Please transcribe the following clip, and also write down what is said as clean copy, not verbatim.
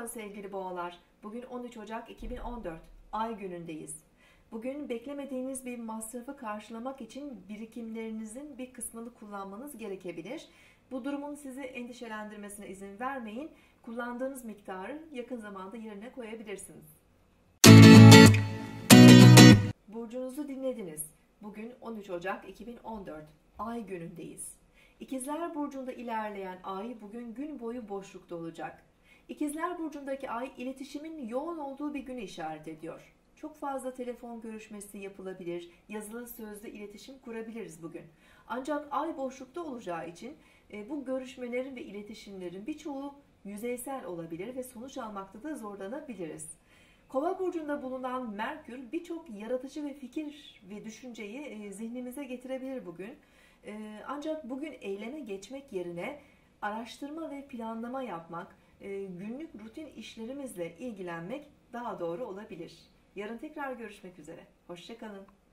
Merhaba sevgili boğalar. Bugün 13 Ocak 2014. Ay günündeyiz. Bugün beklemediğiniz bir masrafı karşılamak için birikimlerinizin bir kısmını kullanmanız gerekebilir. Bu durumun sizi endişelendirmesine izin vermeyin. Kullandığınız miktarı yakın zamanda yerine koyabilirsiniz. Burcunuzu dinlediniz. Bugün 13 Ocak 2014. Ay günündeyiz. İkizler Burcu'nda ilerleyen ay bugün gün boyu boşlukta olacak. İkizler Burcu'ndaki ay iletişimin yoğun olduğu bir günü işaret ediyor. Çok fazla telefon görüşmesi yapılabilir, yazılı sözlü iletişim kurabiliriz bugün. Ancak ay boşlukta olacağı için bu görüşmelerin ve iletişimlerin birçoğu yüzeysel olabilir ve sonuç almakta da zorlanabiliriz. Kova burcunda bulunan Merkür birçok yaratıcı ve fikir ve düşünceyi zihnimize getirebilir bugün. Ancak bugün eyleme geçmek yerine araştırma ve planlama yapmak, günlük rutin işlerimizle ilgilenmek daha doğru olabilir. Yarın tekrar görüşmek üzere. Hoşça kalın.